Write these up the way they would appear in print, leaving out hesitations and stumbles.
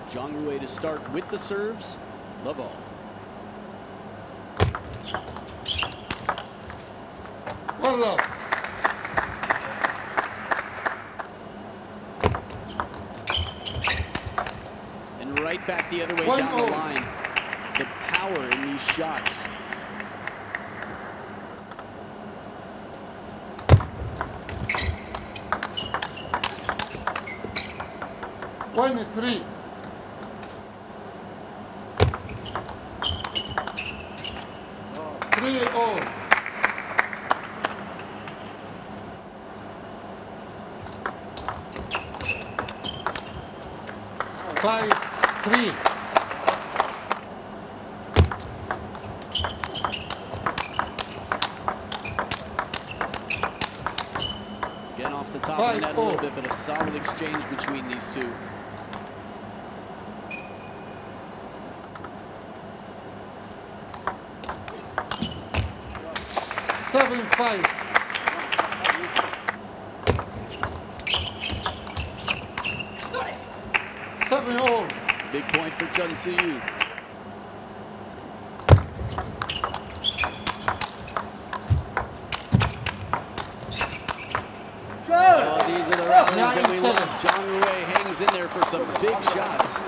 Zhang Ruwei to start with the serves. Love all. One love. And right back the other way One down more. the line. The power in these shots. One, three. Three, all. Five, three. Again off the top of the net a 5-0. little bit, but a solid exchange between these two. Seven, five. Seven, all. Big point for Chun Siyu. Oh, these are the rallies that we love. Zhang Ruwei hangs in there for some big shots.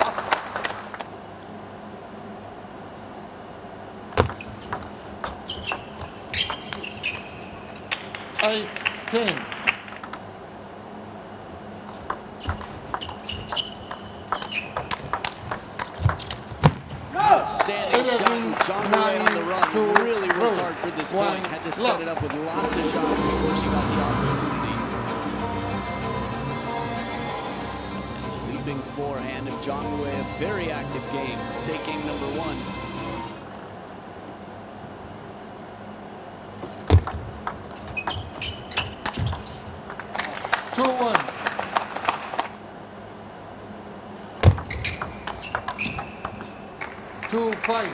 Eight, 10. Outstanding shot. Zhang Ruwei on the run. Really worked hard for this point. Had to set it up with lots of shots before she got the opportunity. And the leaping forehand of Zhang Ruwei, a very active game to take game number one. Two, one. Two, five.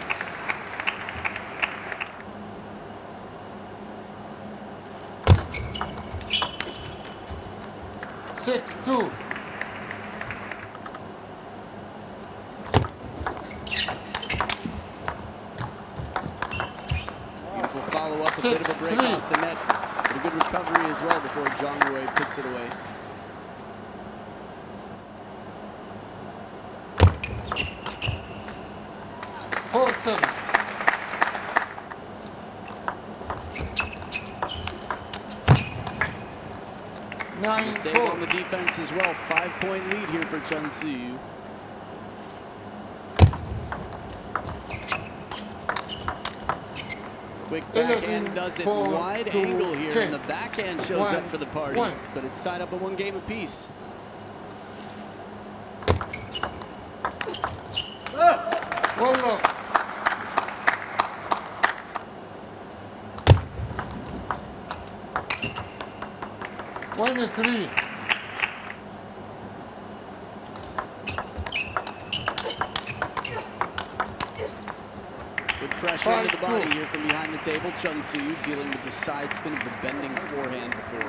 Six, two. Beautiful follow-up, a bit of a break 6-3. off the net, but a good recovery as well before Zhang Ruwei puts it away. Four, seven. Nine, The save four. on the defense as well. 5-point lead here for Chun Siyu. Quick backhand does it. 4, Wide 2, angle here, 10. and the backhand shows One, up for the party. one. But it's tied up at one game apiece. One love. One, three. Good pressure into the 5-2. body here from behind the table. Chun Siyu dealing with the side spin of the bending forehand before.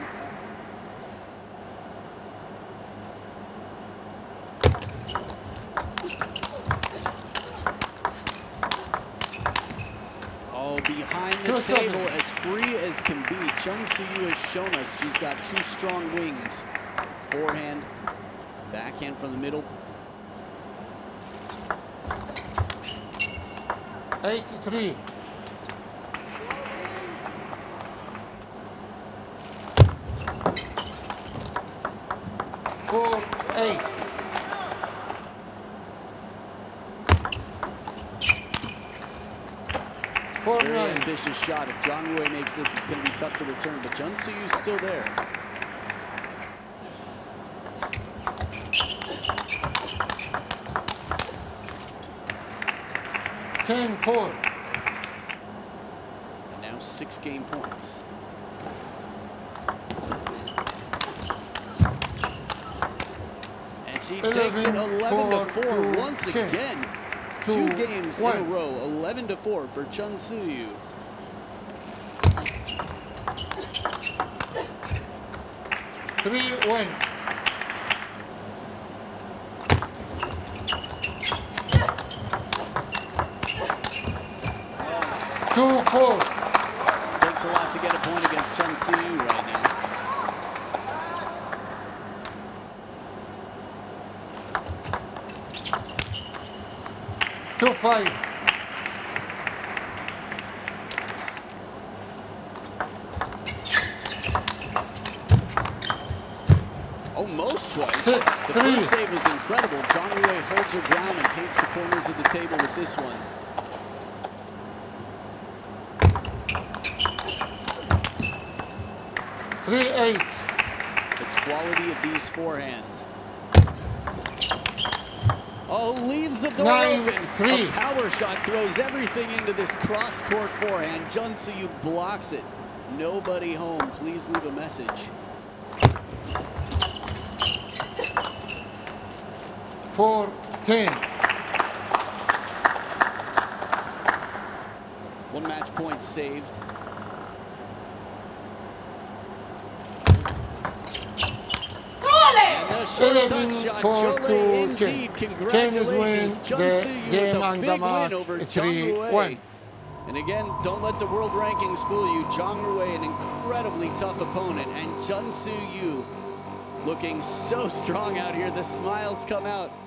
Oh, behind the 2-7. table, as free as can be. Chun Siyu has shown us she's got two strong wings. Forehand, backhand from the middle. 8-3. Four, 8. Four, Very 9. ambitious shot. If Zhang Ruwei makes this, it's going to be tough to return. But Chun Siyu's still there. Ten, 4. And now 6 game points. And she takes it 11-4 once 10. again. 2 Two games in a 1. row, 11-4 for Chun Siyu. Three, 1. 4. Takes a lot to get a point against Chun Siyu right now. Two 5. Almost twice. 6, The 3. first save was incredible. Zhang Ruwei holds her ground and paints the corners of the table with this one. Three 8. The quality of these forehands. Oh, leaves the door 9, open. 3. A power shot throws everything into this cross-court forehand. Chun Siyu blocks it. Nobody home. Please leave a message. 4 10. One match point saved. And the short 11 touch shot. for Cholet to indeed. Chen. Congratulations, Chen Chun win Siyu the game with a and big the win match over Zhang 3-1. Ruwei. And again, don't let the world rankings fool you. Zhang Ruwei, an incredibly tough opponent, and Chun Siyu looking so strong out here. The smiles come out.